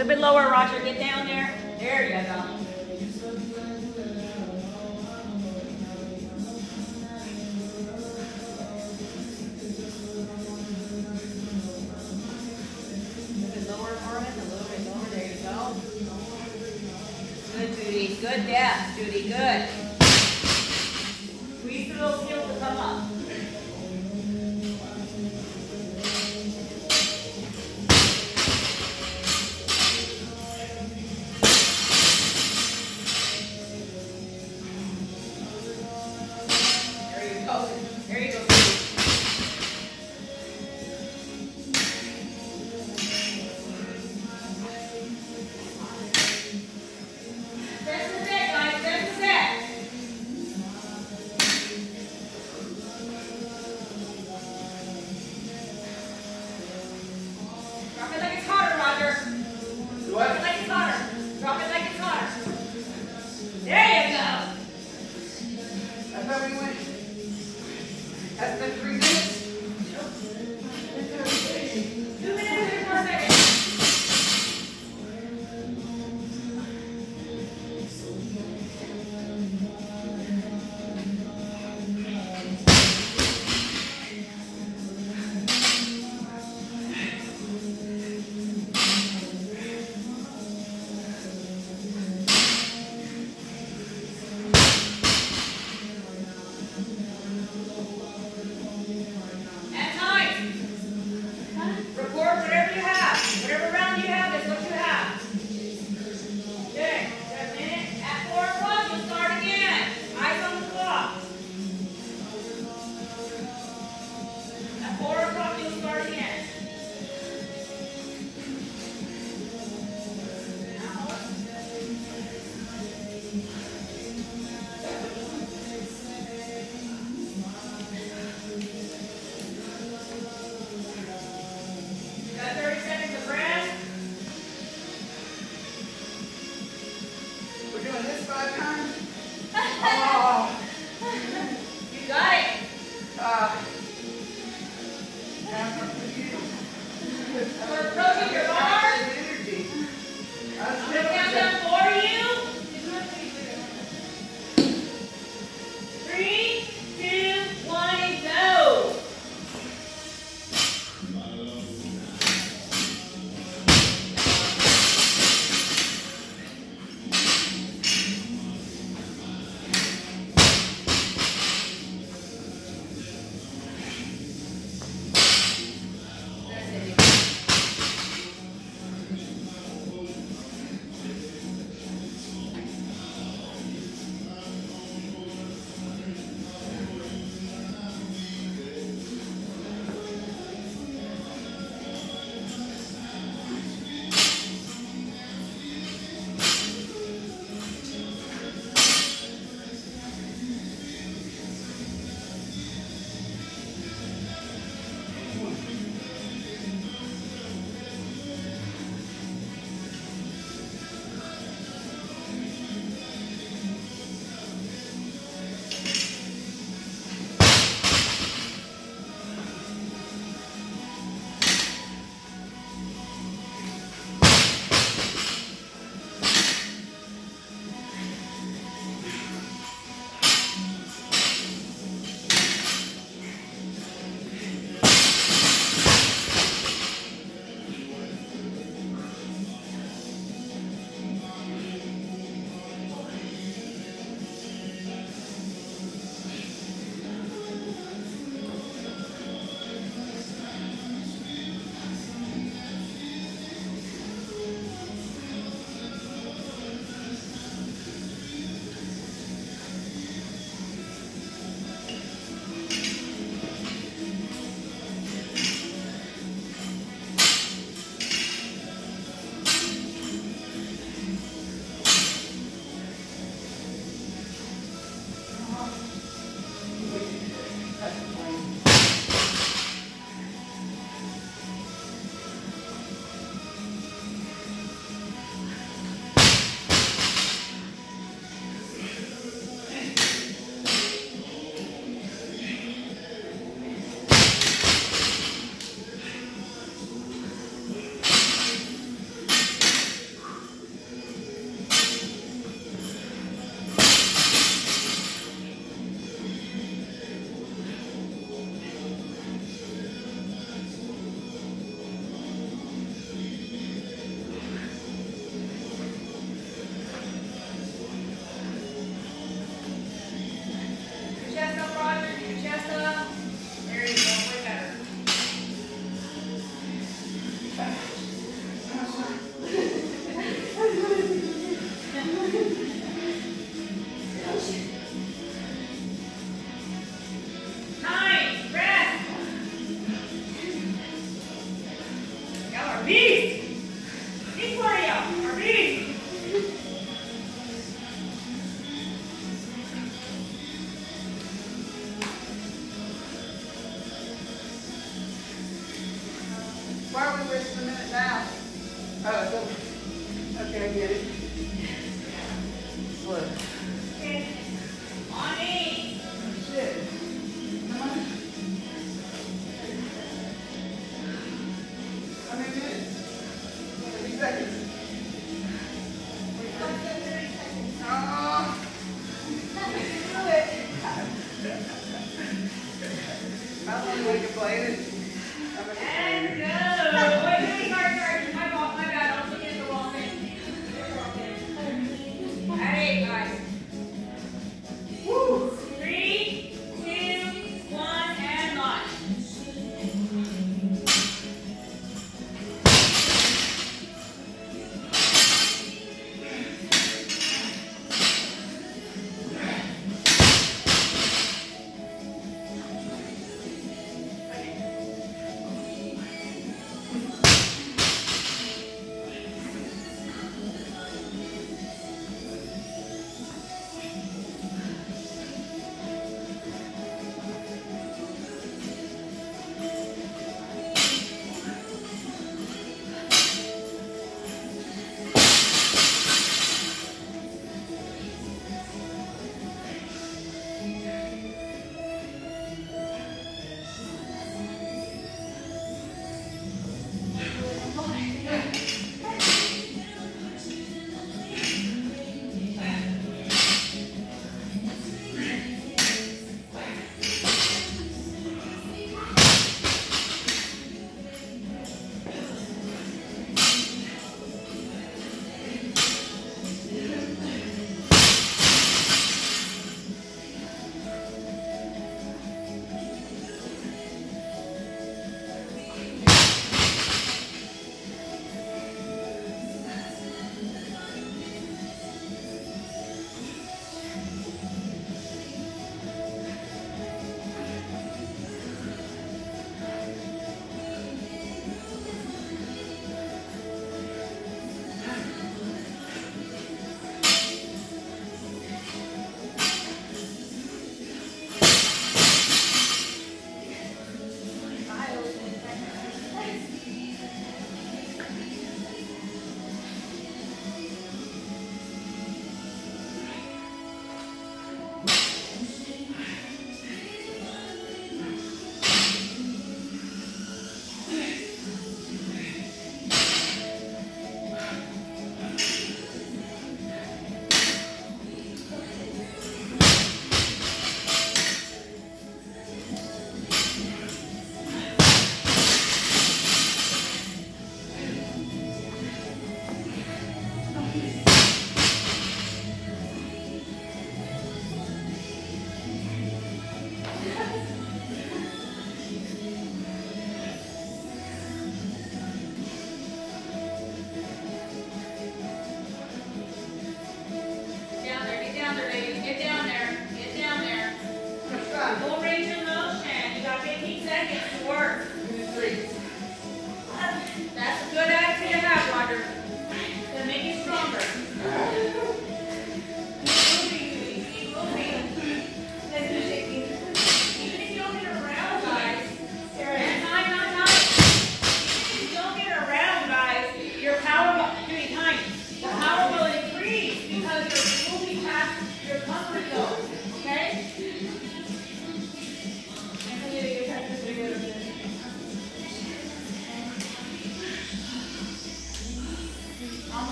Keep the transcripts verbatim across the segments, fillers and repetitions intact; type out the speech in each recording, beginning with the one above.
little bit lower, Roger. Get down there. There you go. Judy, good depth, Judy, good. Squeeze through those heels to come up. There you go. There you go. That's been three minutes. Two minutes and four seconds. Oh, so, okay, I get it. What? Okay. On eight. Shit. Come on. How many minutes? thirty seconds. Oh. How long do we can play it? And go. Wait, wait, sorry, sorry. My fault, my bad. I was looking at the wrong thing. At eight, guys. Woo! Three, two, one, and launch.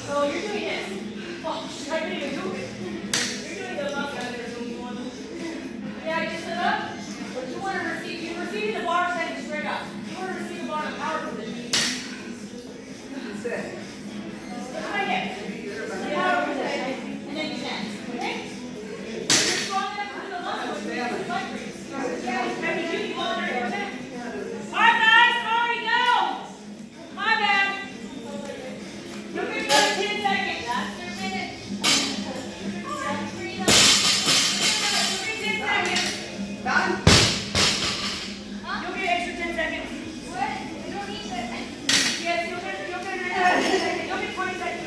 So you're doing this. Oh, I didn't even do it. You're doing the left side there, so you want to. Yeah, just sit up. But you want to receive, you're receiving the bar standing straight up. You want to receive the bar in a power position. Sit. Look at my hips. Power position. And then you stand. Okay? You're strong enough to do the muscles. It's like for you. Maybe you can go under your tent. All right, guys. Sorry, go. My bad. You're going to go to ten seconds. That's your minute. Breathe up. Breathe up. ten seconds. Done? You'll get extra ten seconds. What? We don't need that. Yes, you'll get, you'll get an extra ten seconds. You'll get twenty seconds.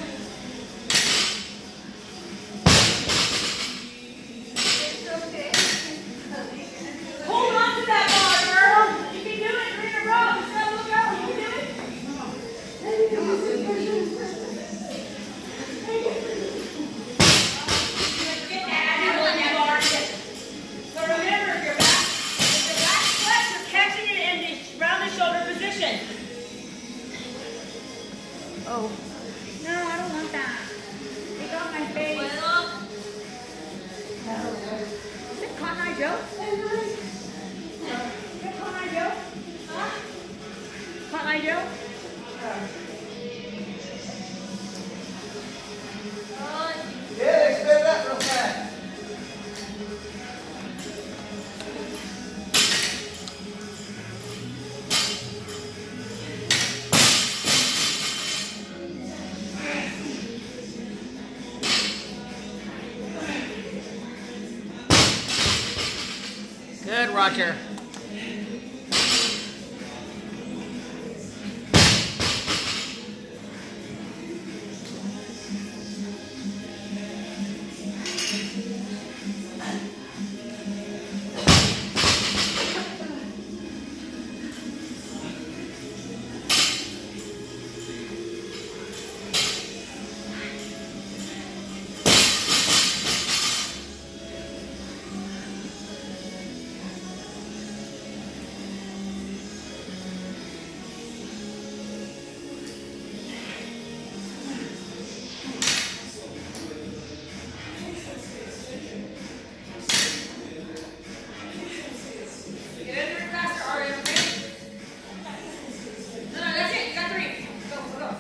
It's okay. Hold on to that bar, girl. You can do it. Three in a row. Just gotta look out. You can do it. Get that. Have on that bar. So remember, if your back, if your back flex, you're catching it in the round the shoulder position. Oh. No, I don't want that. Take off my face. Is it Cotton Eye Joe? Is it Cotton Eye Joe? Huh? Cotton Eye Joe? Yeah, they spit it up real fast. Good, Roger. Get in there faster, Arya, okay? No, no, that's it. You got three. Go, go, go.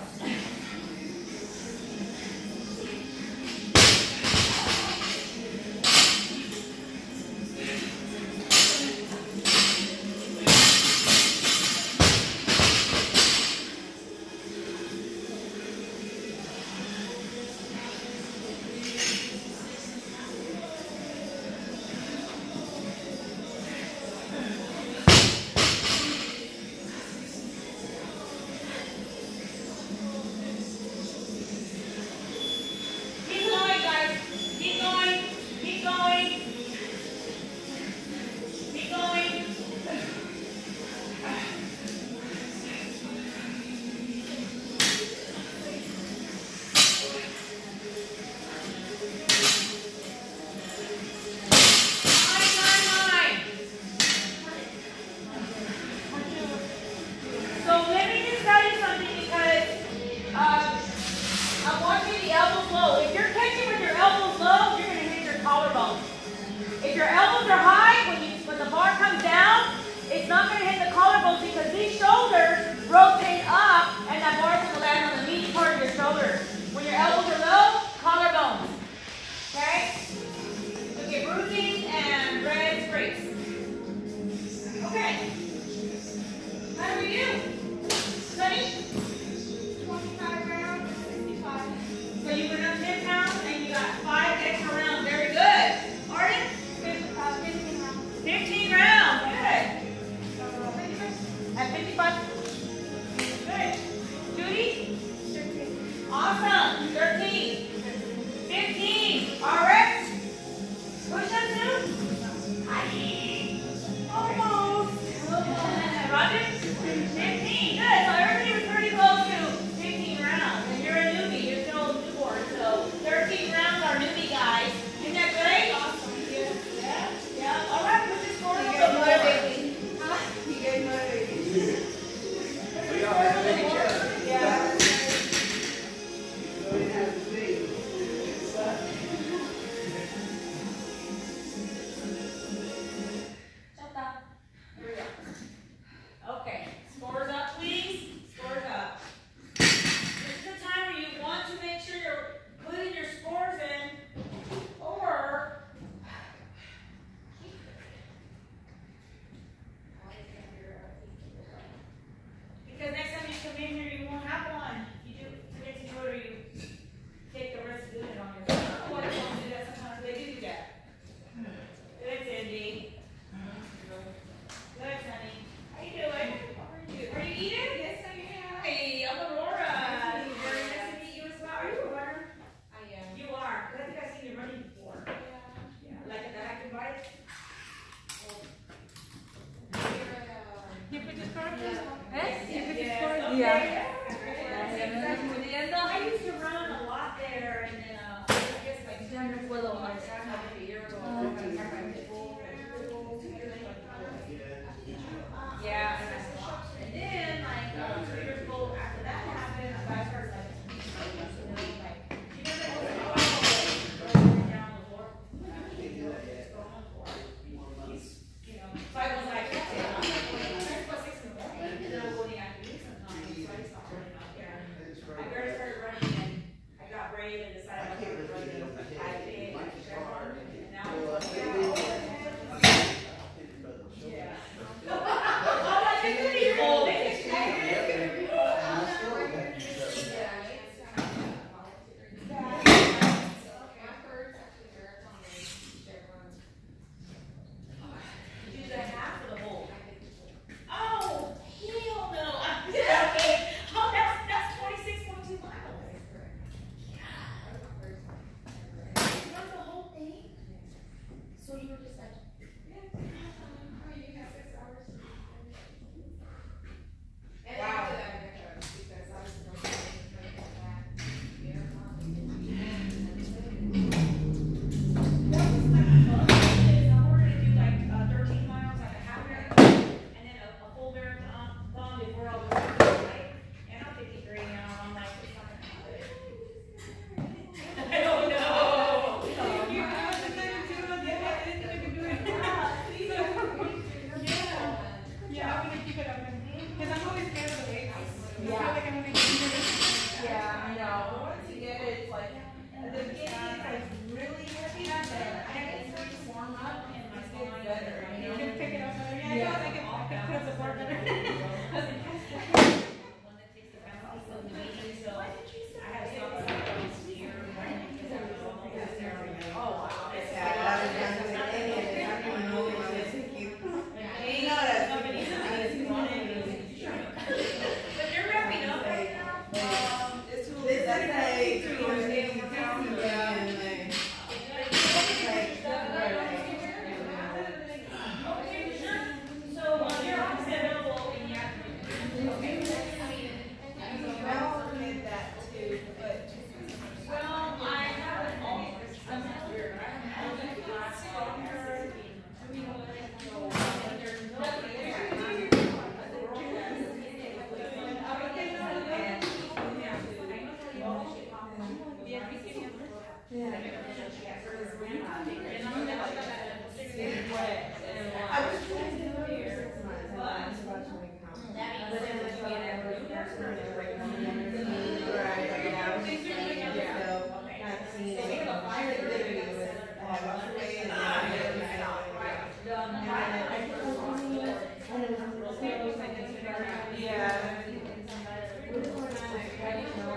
Keep going, guys. Keep going. Keep going. Keep going. Nine, nine, nine. So let me just tell you something because uh, I want you the elbows low. If you're catching with your elbows low, you're going to hit your collarbone. If your elbows are high, when, you, when the bar comes down, it's not going to hit the collarbones because these shoulders rotate up and that bar is going to land on the meaty part of your shoulders. When your elbows are low, collarbones. Okay? You'll get bruising and red scrapes. Okay. How do we do? Sunny? twenty-five rounds, fifty-five. So you went up ten pounds and you got five extra rounds. Very good. Arden? Uh, fifteen rounds. fifteen rounds. Good. At fifty-five?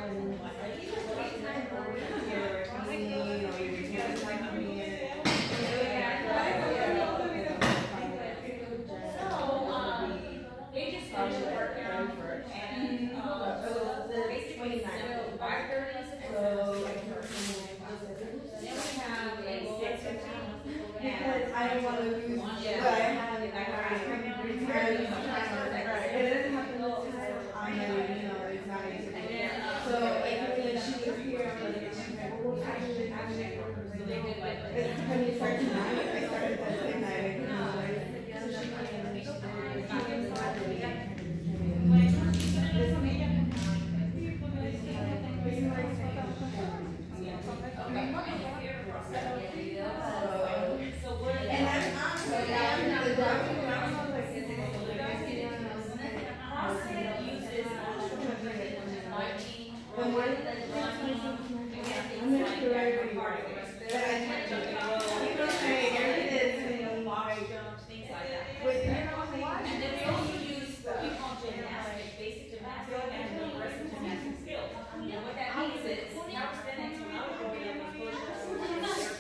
I don't want to lose what I have in my heart. It doesn't have to lose time. I'm you know, it's not easy. So, like, when she was here, I'm like, when you start tonight, I started that same night. So she came and she did and I'm honestly down to the doctor. The one that I'm not sure everybody but I can't do it. People say everything is, you know, like, things like that. But you know what? And then we also use what we call gymnastic, basic gymnastic, and progressive gymnastic skills. And what that means is calisthenics without avoiding the push-ups, you know,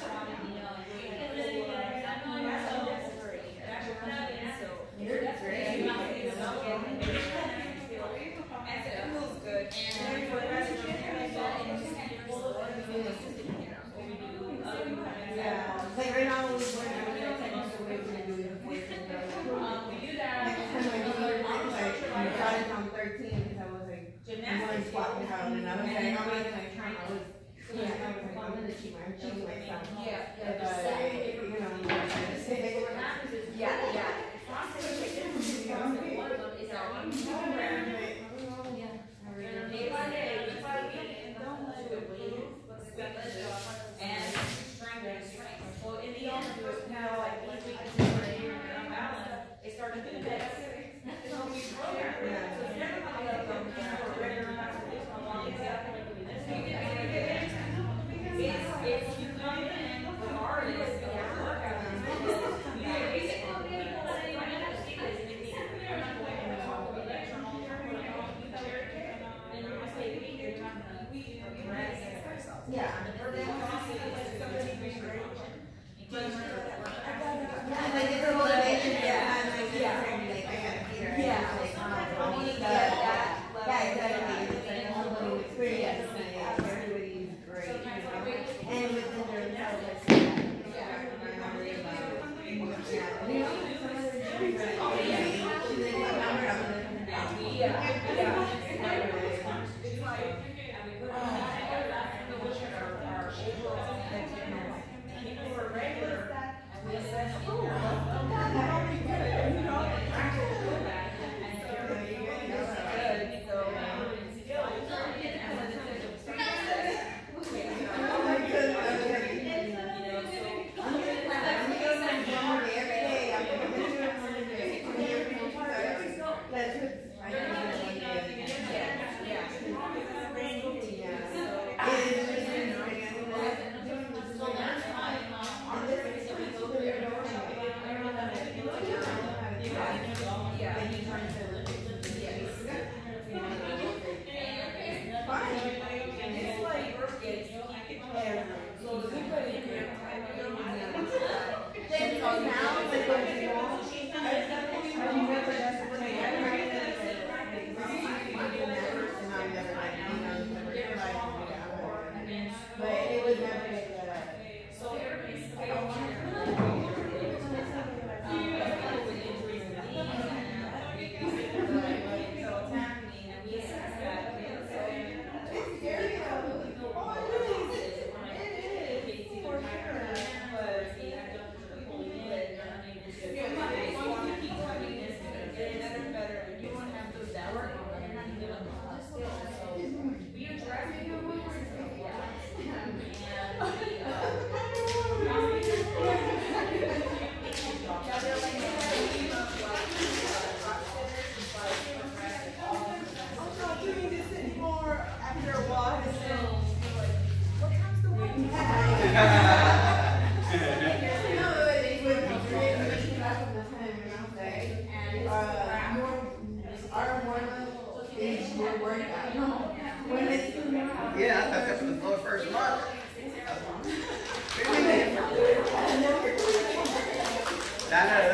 that's all necessary. That's what I'm doing. So you're great. And so it feels good. And for the rest of the yeah, like right now, we're going to do it. we do that. Next time I do it, I started on thirteen because I was like, I'm going to squat and pound, and I was like, I'm not going to count. I was, yeah, I was like, I'm going to cheat my, cheat myself. Yeah, But, uh, you know, what happens is, yeah, yeah. One of them is our one program. Day by day, week by week, do it with and strength and strength. Well, in the end, now, like each week, you're unbalanced, it started to do that. So we program. So it's never like a regular amount of this one long exactly like doing this. It's, it's you come in regardless of your workout. You get basic. People say, I never see this, and they think, I'm not going to talk about lecture all the time, but I'm going to chair. And you're going to say, we, you're not going to, we, you're right. yeah. Yeah, like it's a motivation, yeah, and like, yeah, like, I gotta be there. Yeah, like, um, yeah, yeah, exactly. It's like a whole new experience, and yeah, everybody's great, you know, and within their themselves, like, yeah, I'm not worried about it. Yeah, you know, some of the things that, oh, yeah, she's like, what number I'm looking at? Yeah, yeah. It's like, people who are regular Yeah, I took it for the full first month. I know